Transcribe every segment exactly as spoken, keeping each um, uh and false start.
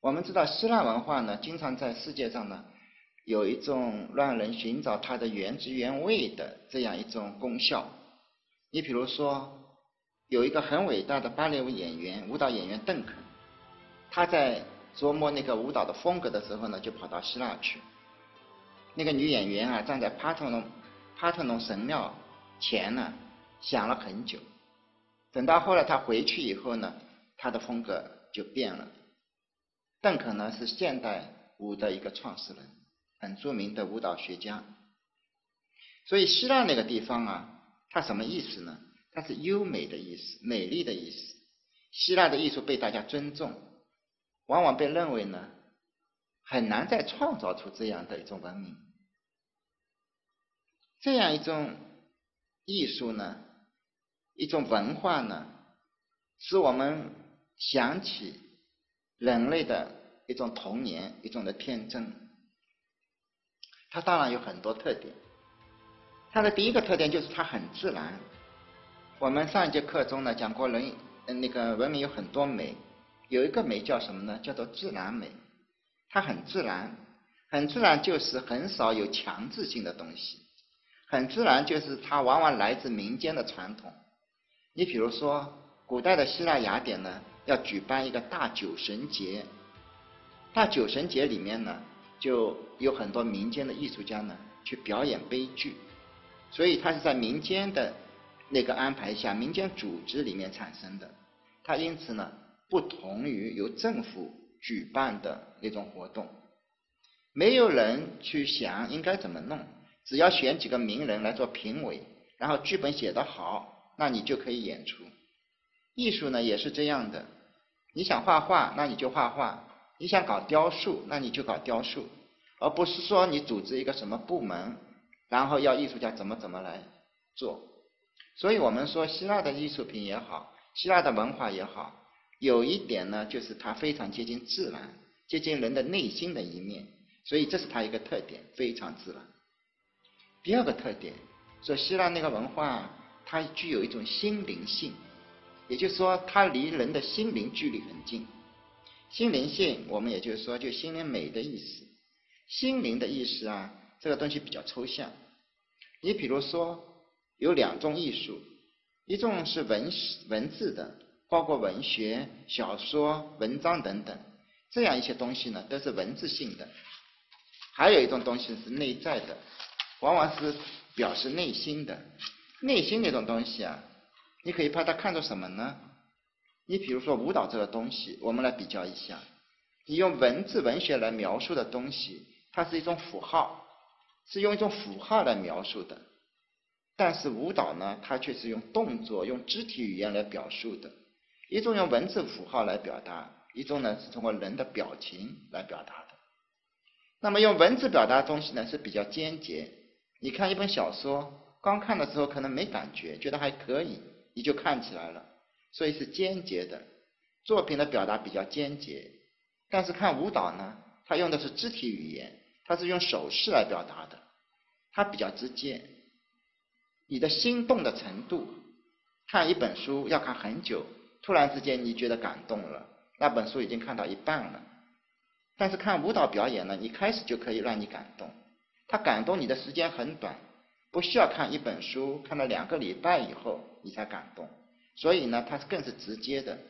我们知道希腊文化呢，经常在世界上呢，有一种让人寻找它的原汁原味的这样一种功效。你比如说，有一个很伟大的芭蕾舞演员、舞蹈演员邓肯，他在琢磨那个舞蹈的风格的时候呢，就跑到希腊去。那个女演员啊，站在帕特农帕特农神庙前呢，想了很久。等到后来她回去以后呢，她的风格就变了。邓肯呢是现代舞的一个创始人，很著名的舞蹈学家。所以希腊那个地方啊，它什么意思呢？它是优美的意思，美丽的意思。希腊的艺术被大家尊重，往往被认为呢，很难再创造出这样的一种文明。这样一种艺术呢，一种文化呢，使我们想起人类的一种童年，一种的天真。它当然有很多特点。它的第一个特点就是它很自然。我们上一节课中呢讲过人那个文明有很多美，有一个美叫什么呢？叫做自然美。它很自然，很自然就是很少有强制性的东西，很自然就是它往往来自民间的传统。你比如说，古代的希腊雅典呢，要举办一个大酒神节，大酒神节里面呢，就有很多民间的艺术家呢去表演悲剧，所以它是在民间的那个安排下，民间组织里面产生的。它因此呢，不同于由政府举办的那种活动，没有人去想应该怎么弄，只要选几个名人来做评委，然后剧本写得好，那你就可以演出。艺术呢也是这样的，你想画画，那你就画画；你想搞雕塑，那你就搞雕塑，而不是说你组织一个什么部门，然后要艺术家怎么怎么来做。所以我们说希腊的艺术品也好，希腊的文化也好，有一点呢，就是它非常接近自然，接近人的内心的一面，所以这是它一个特点，非常自然。第二个特点，说希腊那个文化它具有一种心灵性，也就是说它离人的心灵距离很近。心灵性我们也就是说就心灵美的意思。心灵的意思啊，这个东西比较抽象。你比如说有两种艺术，一种是文文字的，包括文学、小说、文章等等，这样一些东西呢都是文字性的。还有一种东西是内在的，往往是表示内心的。内心那种东西啊，你可以把它看作什么呢？你比如说舞蹈这个东西，我们来比较一下。你用文字文学来描述的东西，它是一种符号，是用一种符号来描述的。但是舞蹈呢，它却是用动作、用肢体语言来表述的。一种用文字符号来表达，一种呢是通过人的表情来表达的。那么用文字表达的东西呢是比较简洁。你看一本小说，刚看的时候可能没感觉，觉得还可以，你就看起来了，所以是简洁的。作品的表达比较简洁。但是看舞蹈呢，它用的是肢体语言，它是用手势来表达的，它比较直接。你的心动的程度，看一本书要看很久，突然之间你觉得感动了，那本书已经看到一半了。但是看舞蹈表演呢，一开始就可以让你感动，它感动你的时间很短，不需要看一本书，看了两个礼拜以后你才感动，所以呢，它更是直接的。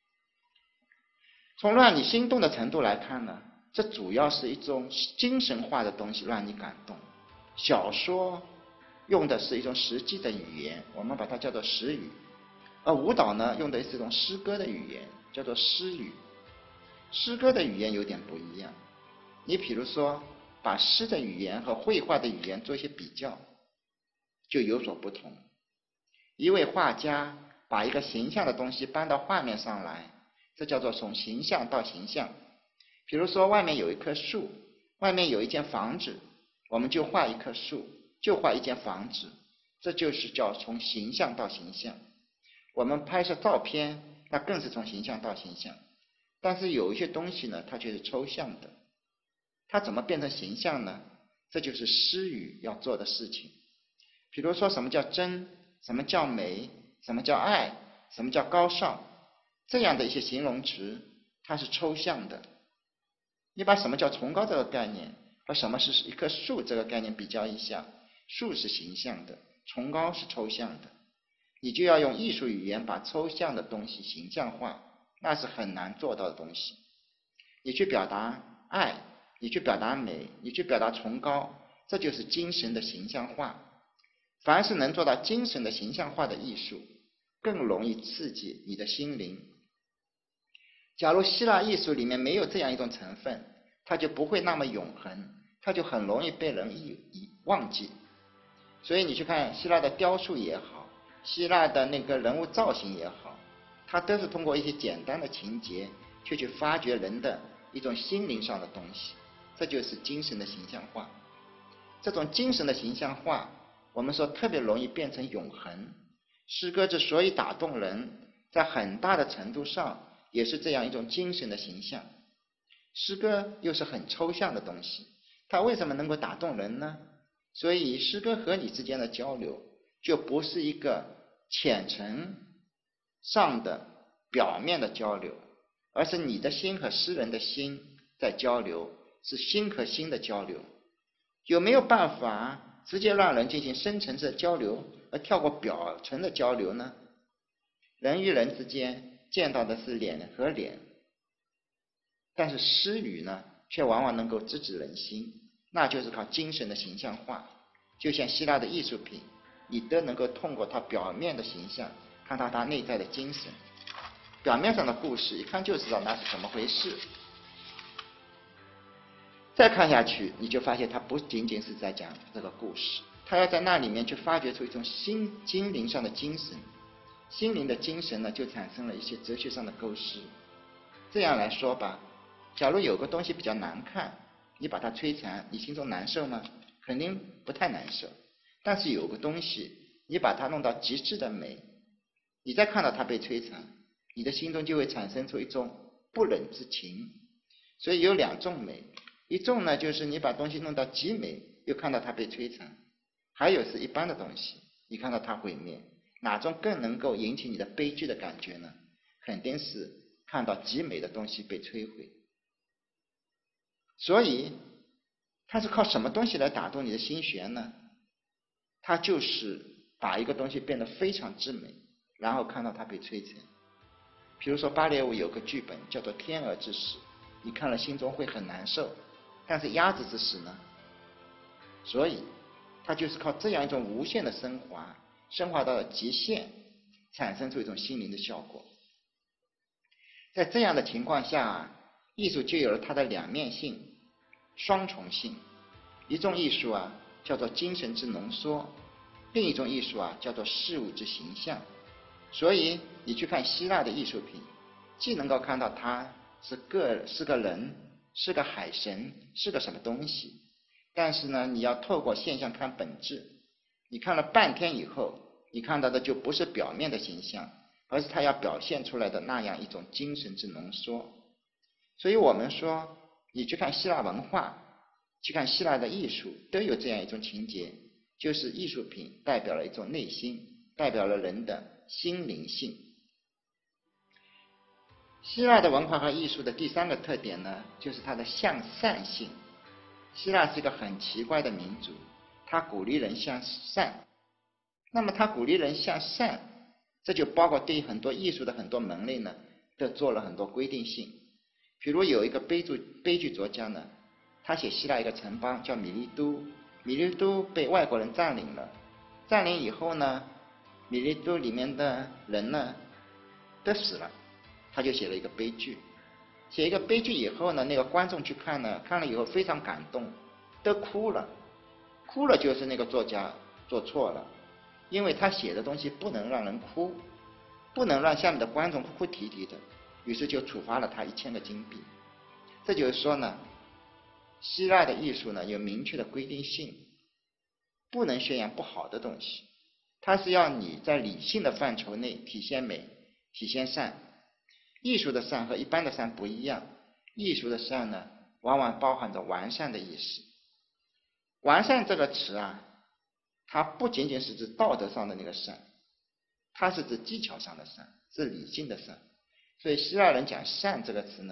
从让你心动的程度来看呢，这主要是一种精神化的东西让你感动。小说用的是一种实际的语言，我们把它叫做实语，而舞蹈呢，用的是一种诗歌的语言，叫做诗语。诗歌的语言有点不一样，你比如说把诗的语言和绘画的语言做一些比较，就有所不同。一位画家把一个形象的东西搬到画面上来，这叫做从形象到形象。比如说外面有一棵树，外面有一间房子，我们就画一棵树，就画一间房子，这就是叫从形象到形象。我们拍摄照片，那更是从形象到形象。但是有一些东西呢，它却是抽象的，它怎么变成形象呢？这就是诗语要做的事情。比如说什么叫真，什么叫美，什么叫爱，什么叫高尚，这样的一些形容词，它是抽象的。 你把什么叫崇高这个概念和什么是一棵树这个概念比较一下，树是形象的，崇高是抽象的，你就要用艺术语言把抽象的东西形象化，那是很难做到的东西。你去表达爱，你去表达美，你去表达崇高，这就是精神的形象化。凡是能做到精神的形象化的艺术，更容易刺激你的心灵。假如希腊艺术里面没有这样一种成分，它就不会那么永恒，它就很容易被人遗遗忘记。所以你去看希腊的雕塑也好，希腊的那个人物造型也好，它都是通过一些简单的情节去去发掘人的一种心灵上的东西，这就是精神的形象化。这种精神的形象化，我们说特别容易变成永恒。诗歌之所以打动人，在很大的程度上也是这样一种精神的形象。诗歌又是很抽象的东西，它为什么能够打动人呢？所以诗歌和你之间的交流就不是一个浅层上的表面的交流，而是你的心和诗人的心在交流，是心和心的交流。有没有办法直接让人进行深层次的交流，而跳过表层的交流呢？人与人之间见到的是脸和脸，但是诗语呢，却往往能够直指人心，那就是靠精神的形象化。就像希腊的艺术品，你都能够通过它表面的形象，看到它内在的精神。表面上的故事，一看就知道那是怎么回事。再看下去，你就发现它不仅仅是在讲这个故事，它要在那里面去发掘出一种心精灵上的精神。心灵的精神呢，就产生了一些哲学上的构思。这样来说吧，假如有个东西比较难看，你把它摧残，你心中难受吗？肯定不太难受。但是有个东西，你把它弄到极致的美，你再看到它被摧残，你的心中就会产生出一种不忍之情。所以有两种美，一种呢就是你把东西弄到极美，又看到它被摧残；还有是一般的东西，你看到它毁灭，哪种更能够引起你的悲剧的感觉呢？肯定是看到极美的东西被摧毁。所以它是靠什么东西来打动你的心弦呢？它就是把一个东西变得非常之美，然后看到它被摧残。比如说芭蕾舞有个剧本叫做《天鹅之死》，你看了心中会很难受，但是鸭子之死呢？所以它就是靠这样一种无限的升华，升华到了极限，产生出一种心灵的效果。在这样的情况下，艺术就有了它的两面性、双重性。一种艺术啊，叫做精神之浓缩；另一种艺术啊，叫做事物之形象。所以你去看希腊的艺术品，既能够看到它是个是个人，是个海神，是个什么东西，但是呢，你要透过现象看本质。你看了半天以后，你看到的就不是表面的形象，而是它要表现出来的那样一种精神之浓缩。所以我们说，你去看希腊文化，去看希腊的艺术，都有这样一种情节，就是艺术品代表了一种内心，代表了人的心灵性。希腊的文化和艺术的第三个特点呢，就是它的向善性。希腊是一个很奇怪的民族，它鼓励人向善。那么它鼓励人向善，这就包括对很多艺术的很多门类呢，都做了很多规定性。比如有一个悲剧悲剧作家呢，他写希腊一个城邦叫米利都，米利都被外国人占领了，占领以后呢，米利都里面的人呢都死了，他就写了一个悲剧。写一个悲剧以后呢，那个观众去看呢，看了以后非常感动，都哭了。哭了就是那个作家做错了，因为他写的东西不能让人哭，不能让下面的观众哭哭啼啼的，于是就处罚了他一千个金币。这就是说呢，希腊的艺术呢有明确的规定性，不能宣扬不好的东西，它是要你在理性的范畴内体现美，体现善。艺术的善和一般的善不一样，艺术的善呢，往往包含着完善的意思。完善这个词啊，它不仅仅是指道德上的那个善，它是指技巧上的善，是理性的善。所以希腊人讲善这个词呢，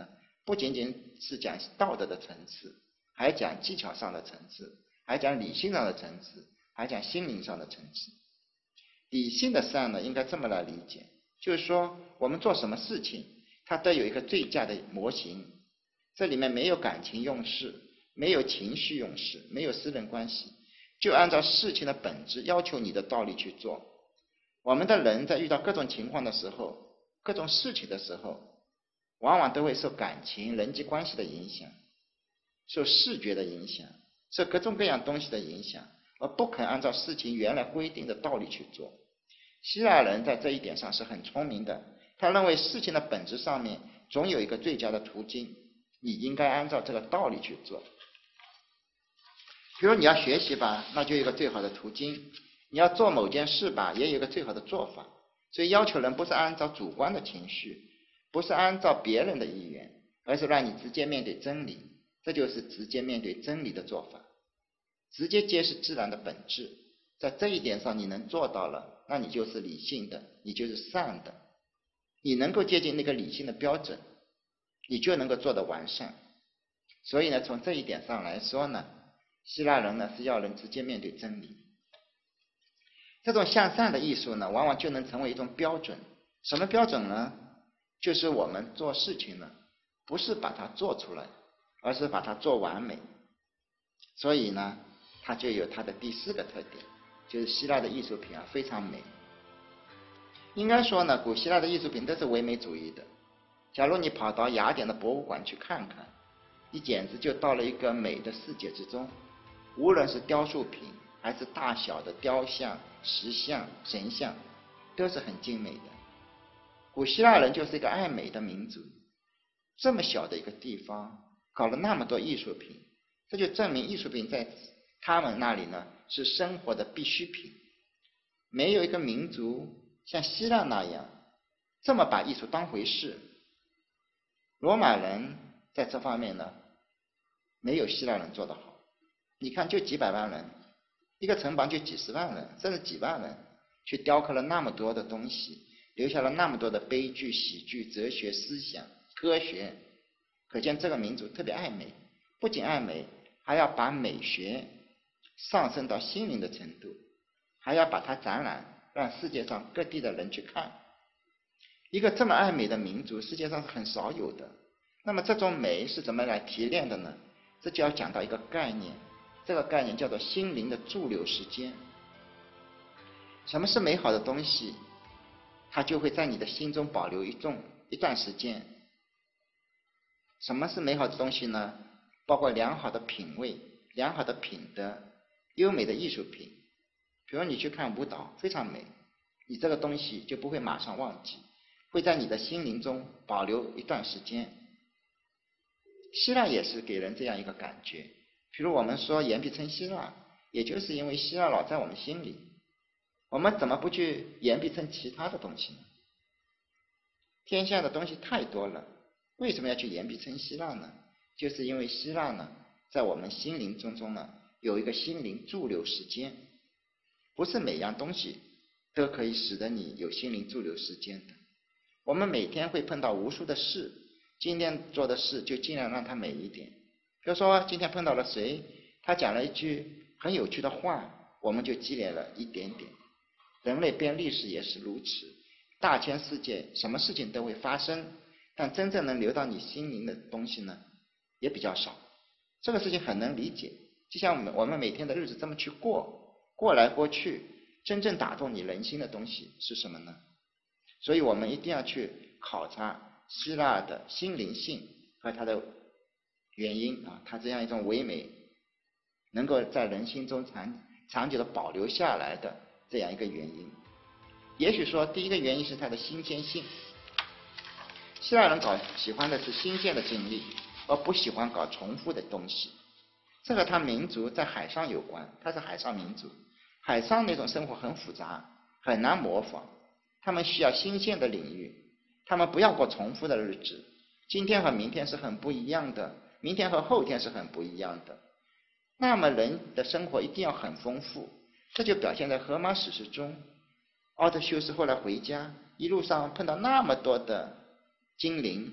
不仅仅是讲道德的层次，还讲技巧上的层次，还讲理性上的层次，还讲心灵上的层次。理性的善呢，应该这么来理解，就是说我们做什么事情，它都有一个最佳的模型，这里面没有感情用事，没有情绪用事，没有私人关系，就按照事情的本质要求你的道理去做。我们的人在遇到各种情况的时候，各种事情的时候，往往都会受感情、人际关系的影响，受视觉的影响，受各种各样东西的影响，而不肯按照事情原来规定的道理去做。希腊人在这一点上是很聪明的，他认为事情的本质上面总有一个最佳的途径，你应该按照这个道理去做。比如你要学习吧，那就有一个最好的途径；你要做某件事吧，也有一个最好的做法。所以要求人不是按照主观的情绪，不是按照别人的意愿，而是让你直接面对真理，这就是直接面对真理的做法，直接揭示自然的本质。在这一点上你能做到了，那你就是理性的，你就是善的，你能够接近那个理性的标准，你就能够做得完善。所以呢，从这一点上来说呢，希腊人呢是要人直接面对真理。这种向善的艺术呢，往往就能成为一种标准。什么标准呢？就是我们做事情呢，不是把它做出来，而是把它做完美。所以呢，它就有它的第四个特点，就是希腊的艺术品啊非常美。应该说呢，古希腊的艺术品都是唯美主义的。假如你跑到雅典的博物馆去看看，你简直就到了一个美的世界之中。无论是雕塑品，还是大小的雕像、石像、神像，都是很精美的。古希腊人就是一个爱美的民族，这么小的一个地方搞了那么多艺术品，这就证明艺术品在他们那里呢是生活的必需品。没有一个民族像希腊那样这么把艺术当回事。罗马人在这方面呢没有希腊人做得好。你看就几百万人，一个城邦就几十万人甚至几万人，去雕刻了那么多的东西，留下了那么多的悲剧、喜剧、哲学、思想、科学，可见这个民族特别爱美。不仅爱美，还要把美学上升到心灵的程度，还要把它展览，让世界上各地的人去看。一个这么爱美的民族，世界上是很少有的。那么这种美是怎么来提炼的呢？这就要讲到一个概念，这个概念叫做心灵的驻留时间。什么是美好的东西？它就会在你的心中保留一种一段时间。什么是美好的东西呢？包括良好的品味、良好的品德、优美的艺术品。比如你去看舞蹈，非常美，你这个东西就不会马上忘记，会在你的心灵中保留一段时间。希腊也是给人这样一个感觉。比如我们说言必称希腊，也就是因为希腊老在我们心里。我们怎么不去言必称其他的东西呢？天下的东西太多了，为什么要去言必称希腊呢？就是因为希腊呢在我们心灵中中呢有一个心灵驻留时间。不是每样东西都可以使得你有心灵驻留时间的。我们每天会碰到无数的事，今天做的事就尽量让它美一点。比如说今天碰到了谁，他讲了一句很有趣的话，我们就积累了一点点。人类编历史也是如此，大千世界什么事情都会发生，但真正能流到你心灵的东西呢也比较少。这个事情很能理解，就像我们我们每天的日子这么去过，过来过去，真正打动你人心的东西是什么呢？所以我们一定要去考察希腊的心灵性和它的原因啊，它这样一种唯美能够在人心中长长久的保留下来的这样一个原因。也许说第一个原因是它的新鲜性。希腊人搞喜欢的是新鲜的经历，而不喜欢搞重复的东西。这和他民族在海上有关，他是海上民族，海上那种生活很复杂，很难模仿，他们需要新鲜的领域，他们不要过重复的日子。今天和明天是很不一样的，明天和后天是很不一样的。那么人的生活一定要很丰富，这就表现在荷马史诗中。奥德修斯后来回家，一路上碰到那么多的精灵，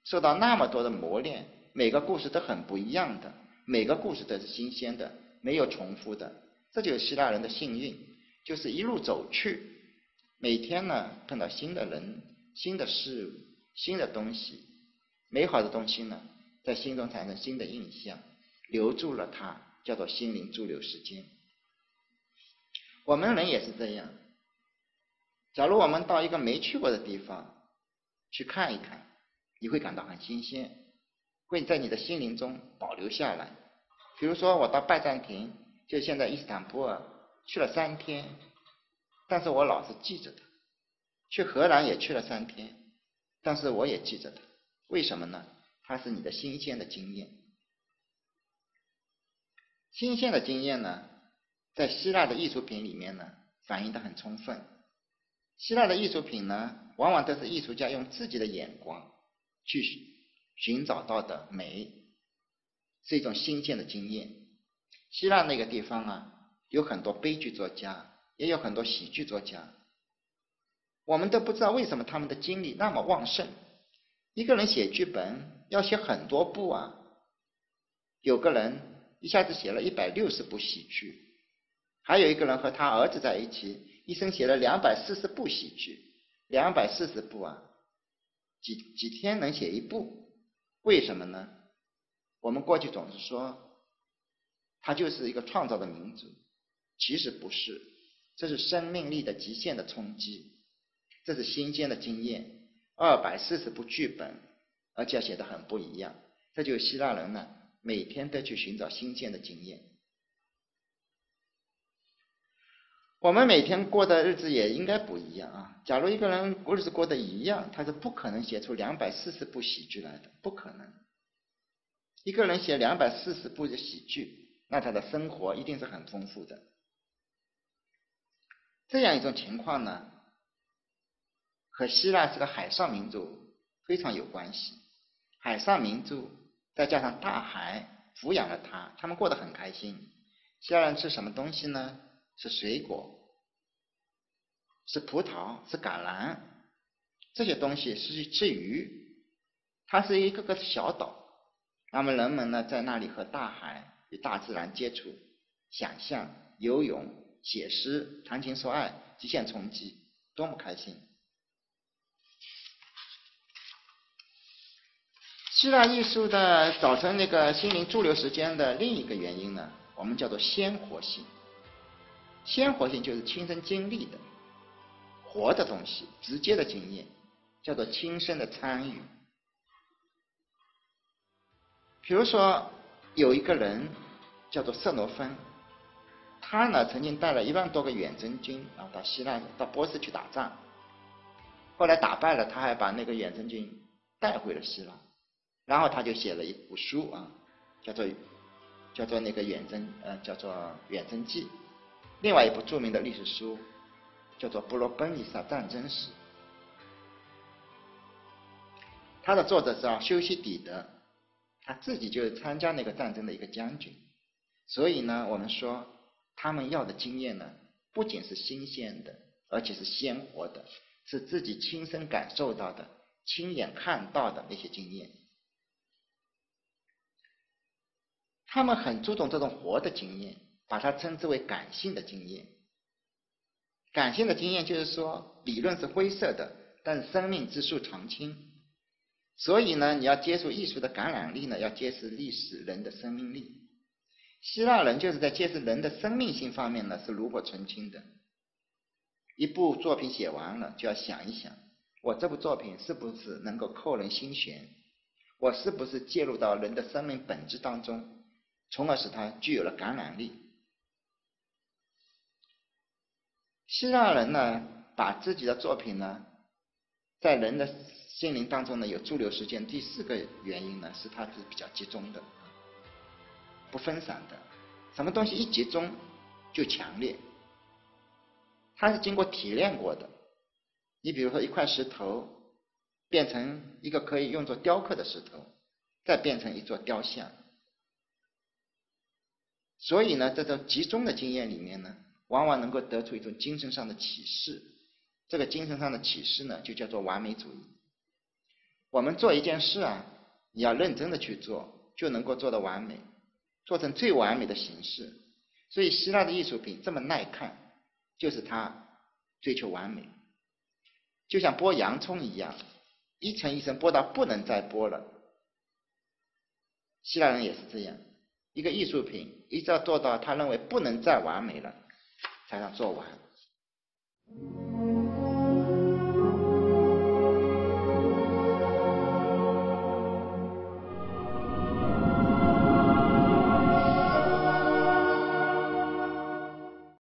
受到那么多的磨练，每个故事都很不一样的，每个故事都是新鲜的，没有重复的。这就是希腊人的幸运，就是一路走去，每天呢碰到新的人、新的事物、新的东西，美好的东西呢在心中产生新的印象，留住了它，叫做心灵驻留时间。我们人也是这样，假如我们到一个没去过的地方去看一看，你会感到很新鲜，会在你的心灵中保留下来。比如说我到拜占庭，就现在伊斯坦布尔去了三天，但是我老是记着的。去荷兰也去了三天，但是我也记着的。为什么呢？它是你的新鲜的经验。新鲜的经验呢，在希腊的艺术品里面呢反映得很充分。希腊的艺术品呢，往往都是艺术家用自己的眼光去寻找到的美，是一种新鲜的经验。希腊那个地方啊，有很多悲剧作家，也有很多喜剧作家，我们都不知道为什么他们的精力那么旺盛。一个人写剧本要写很多部啊，有个人一下子写了一百六十部喜剧，还有一个人和他儿子在一起，一生写了两百四十部喜剧，两百四十部啊，几几天能写一部？为什么呢？我们过去总是说他就是一个创造的民族，其实不是，这是生命力的极限的冲击，这是新鲜的经验。二百四十部剧本，而且写得很不一样，这就是希腊人呢每天都去寻找新鲜的经验。我们每天过的日子也应该不一样啊！假如一个人日子过得一样，他是不可能写出两百四十部喜剧来的，不可能。一个人写两百四十部的喜剧，那他的生活一定是很丰富的。这样一种情况呢，和希腊是个海上民族非常有关系。海上民族再加上大海抚养了他，他们过得很开心。希腊人吃什么东西呢？是水果，是葡萄，是橄榄，这些东西是吃鱼。它是一个个小岛，那么人们呢在那里和大海与大自然接触，想象、游泳、写诗、谈情说爱，极限冲击，多么开心！希腊艺术的造成那个心灵驻留时间的另一个原因呢，我们叫做鲜活性。鲜活性就是亲身经历的活的东西，直接的经验，叫做亲身的参与。比如说有一个人叫做色罗芬，他呢曾经带了一万多个远征军啊到希腊到波斯去打仗，后来打败了，他还把那个远征军带回了希腊，然后他就写了一部书啊，叫做叫做那个远征呃叫做远征记。另外一部著名的历史书叫做《布罗奔尼撒战争史》，它的作者叫修昔底德，他自己就是参加那个战争的一个将军。所以呢，我们说他们要的经验呢，不仅是新鲜的，而且是鲜活的，是自己亲身感受到的、亲眼看到的那些经验。他们很注重这种活的经验，把它称之为感性的经验。感性的经验就是说，理论是灰色的，但是生命之树常青。所以呢，你要接触艺术的感染力呢，要揭示历史人的生命力。希腊人就是在揭示人的生命性方面呢，是炉火纯青的。一部作品写完了，就要想一想，我这部作品是不是能够扣人心弦？我是不是介入到人的生命本质当中，从而使它具有了感染力？希腊人呢，把自己的作品呢，在人的心灵当中呢有驻留时间。第四个原因呢，是它是比较集中的，不分散的。什么东西一集中就强烈，它是经过提炼过的。你比如说一块石头变成一个可以用作雕刻的石头，再变成一座雕像。所以呢，这种集中的经验里面呢，往往能够得出一种精神上的启示。这个精神上的启示呢，就叫做完美主义。 我们做一件事啊，你要认真的去做，就能够做得完美，做成最完美的形式。所以希腊的艺术品这么耐看，就是它追求完美，就像剥洋葱一样，一层一层剥到不能再剥了。希腊人也是这样，一个艺术品一直要做到他认为不能再完美了，才能做完。